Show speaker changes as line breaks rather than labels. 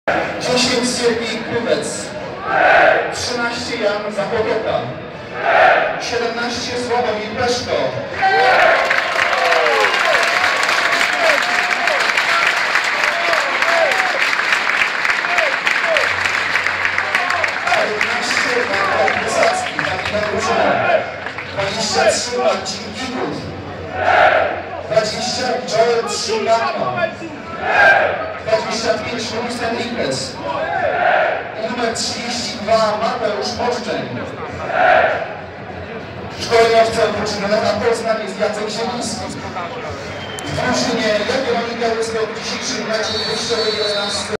10 Siergiej Krówec, 13 Jan Zapotoka, 17 Sławomir Peszko, 23 Marcin Gigut, 20 Joel Trzymano, 25 Luis Enriquez i numer 32 Mateusz Moszczeń. Szkoleniowcem drużyny Lecha Poznań jest Jacek Zieliński. W drużynie Jagiellonii Białystok w dzisiejszym meczu wyjściowej 11